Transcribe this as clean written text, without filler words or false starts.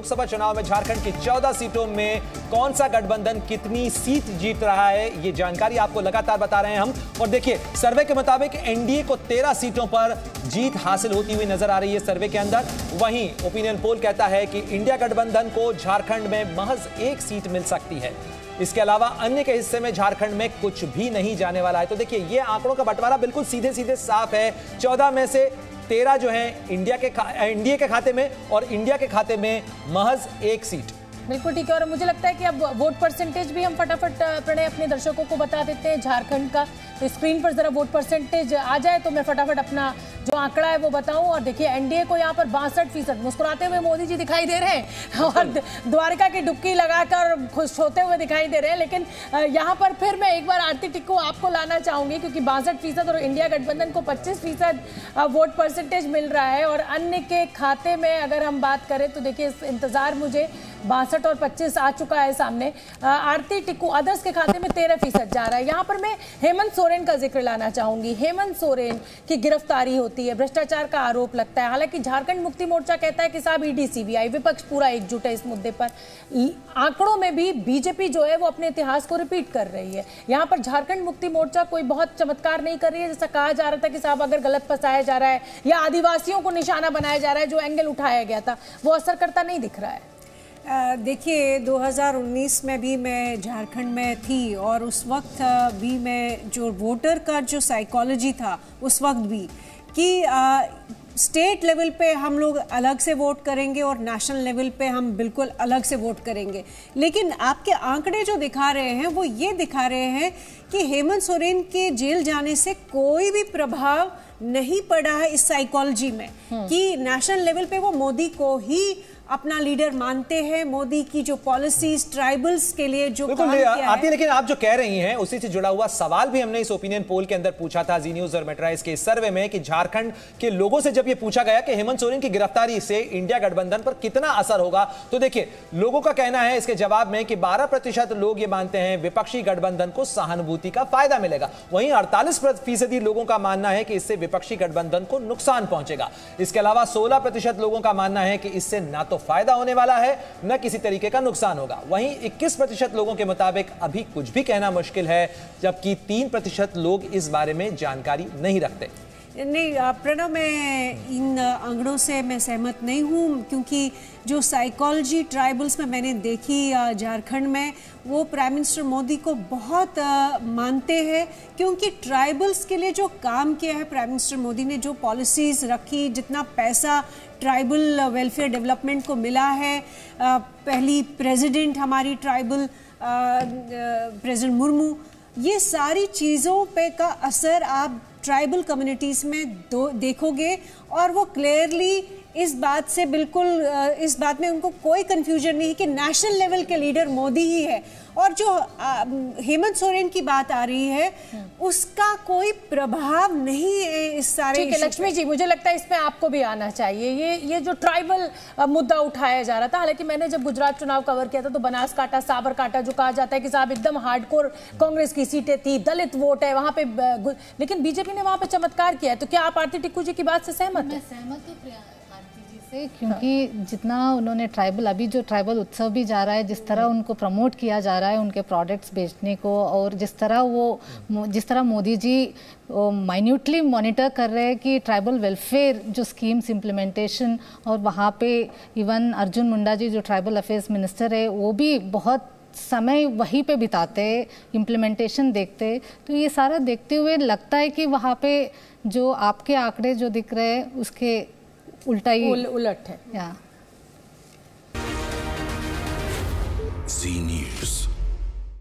लोकसभा चुनाव में झारखंड की 14 सीटों में कौन सा गठबंधन कितनी सीट जीत रहा है, ये जानकारी आपको लगातार बता रहे हैं हम। और देखिए, सर्वे के मुताबिक एनडीए को 13 सीटों पर जीत हासिल होती हुई नजर आ रही है सर्वे के अंदर। वहीं ओपिनियन पोल कहता है कि इंडिया गठबंधन को झारखंड में महज 1 सीट मिल सकती है। इसके अलावा अन्य के हिस्से में झारखंड में कुछ भी नहीं जाने वाला है। तो देखिए, ये आंकड़ों का बंटवारा बिल्कुल सीधे सीधे साफ है। 14 में से 13 जो है एनडीए के खाते में, और इंडिया के खाते में महज 1 सीट। बिल्कुल ठीक है। और मुझे लगता है कि अब वोट परसेंटेज भी हम फटाफट प्रणय अपने दर्शकों को बता देते हैं झारखंड का। तो स्क्रीन पर जरा वोट परसेंटेज आ जाए तो मैं फटाफट अपना जो आंकड़ा है वो बताऊं। और देखिए, एनडीए को यहाँ पर 62%, मुस्कुराते हुए मोदी जी दिखाई दे रहे हैं और द्वारका की डुबकी लगाकर खुश होते हुए दिखाई दे रहे हैं। लेकिन यहाँ पर फिर मैं एक बार आरती टिक्कू आपको लाना चाहूंगी, क्योंकि 62% और इंडिया गठबंधन को 25% वोट परसेंटेज मिल रहा है। और अन्य के खाते में अगर हम बात करें तो देखिए, इंतजार मुझे 62 और 25 आ चुका है सामने। आरती टिक्कू अदर्स के खाते में 13% जा रहा है। यहाँ पर मैं हेमंत सोरेन का जिक्र लाना चाहूंगी। हेमंत सोरेन की गिरफ्तारी होती है, भ्रष्टाचार का आरोप लगता है। हालांकि झारखंड मुक्ति मोर्चा कहता है कि साहब ईडी सीबीआई, विपक्ष पूरा एकजुट है इस मुद्दे पर। आंकड़ों में भी बीजेपी जो है वो अपने इतिहास को रिपीट कर रही है। यहाँ पर झारखंड मुक्ति मोर्चा कोई बहुत चमत्कार नहीं कर रही है। जैसा कहा जा रहा था कि साहब अगर गलत फंसाया जा रहा है या आदिवासियों को निशाना बनाया जा रहा है, जो एंगल उठाया गया था वो असर करता नहीं दिख रहा है। देखिए, 2019 में भी मैं झारखंड में थी और उस वक्त भी मैं जो वोटर का जो साइकोलॉजी था उस वक्त भी कि स्टेट लेवल पे हम लोग अलग से वोट करेंगे और नेशनल लेवल पे हम बिल्कुल अलग से वोट करेंगे। लेकिन आपके आंकड़े जो दिखा रहे हैं वो ये दिखा रहे हैं कि हेमंत सोरेन के जेल जाने से कोई भी प्रभाव नहीं पड़ा है इस साइकोलॉजी में कि नेशनल लेवल पे वो मोदी को ही अपना लीडर मानते हैं। मोदी की जो पॉलिसीज ट्राइबल्स के लिए जो काम किया है। लेकिन आप जो कह रही हैं उसी से जुड़ा हुआ सवाल भी हमने इस ओपिनियन पोल के अंदर पूछा था, जी न्यूज और मेट्राइज के सर्वे में, कि झारखंड के लोगों से जब यह पूछा गया कि हेमंत सोरेन की गिरफ्तारी से इंडिया गठबंधन पर कितना असर होगा, तो देखिए, लोगों का कहना है इसके जवाब में कि 12% लोग ये मानते हैं विपक्षी गठबंधन को सहानुभूति का फायदा मिलेगा। वहीं 48% लोगों का मानना है कि इससे विपक्षी गठबंधन को नुकसान पहुंचेगा। इसके अलावा 16% लोगों का मानना है कि इससे ना तो फायदा होने वाला है न किसी तरीके का नुकसान होगा। वहीं 21% लोगों के मुताबिक अभी कुछ भी कहना मुश्किल है, जबकि 3% लोग इस बारे में जानकारी नहीं रखते। नहीं प्रणव, मैं इन आंकड़ों से मैं सहमत नहीं हूँ, क्योंकि जो साइकोलॉजी ट्राइबल्स में मैंने देखी झारखंड में, वो प्राइम मिनिस्टर मोदी को बहुत मानते हैं। क्योंकि ट्राइबल्स के लिए जो काम किया है प्राइम मिनिस्टर मोदी ने, जो पॉलिसीज़ रखी, जितना पैसा ट्राइबल वेलफेयर डेवलपमेंट को मिला है, पहली प्रेसिडेंट हमारी ट्राइबल प्रेसिडेंट मुर्मू, ये सारी चीज़ों पे का असर आप ट्राइबल कम्युनिटीज़ में देखोगे। और वो क्लियरली इस बात से बिल्कुल इस बात में उनको कोई कंफ्यूजन नहीं कि नेशनल लेवल के लीडर मोदी ही है। और जो हेमंत सोरेन की बात आ रही है उसका कोई प्रभाव नहीं है इस सारे। ठीक है लक्ष्मी जी, मुझे लगता है इसमें आपको भी आना चाहिए। ये जो ट्राइबल मुद्दा उठाया जा रहा था, हालांकि मैंने जब गुजरात चुनाव कवर किया था तो बनासकांठा, साबरकांठा, जो कहा जाता है कि साहब एकदम हार्डकोर कांग्रेस की सीटें थी, दलित वोट है वहां पे, लेकिन बीजेपी ने वहां पे चमत्कार किया है। तो क्या आप आरती टिक्कू जी की बात से सहमत हैं? क्योंकि जितना उन्होंने ट्राइबल, अभी जो ट्राइबल उत्सव भी जा रहा है, जिस तरह उनको प्रमोट किया जा रहा है उनके प्रोडक्ट्स बेचने को, और जिस तरह मोदी जी माइन्यूटली मॉनिटर कर रहे हैं कि ट्राइबल वेलफेयर जो स्कीम्स इम्प्लीमेंटेशन, और वहाँ पे इवन अर्जुन मुंडा जी जो ट्राइबल अफेयर्स मिनिस्टर है वो भी बहुत समय वहीं पे बिताते, इम्प्लीमेंटेशन देखते। तो ये सारा देखते हुए लगता है कि वहाँ पे जो आपके आंकड़े जो दिख रहे हैं उसके उलट है। या जी न्यूज़।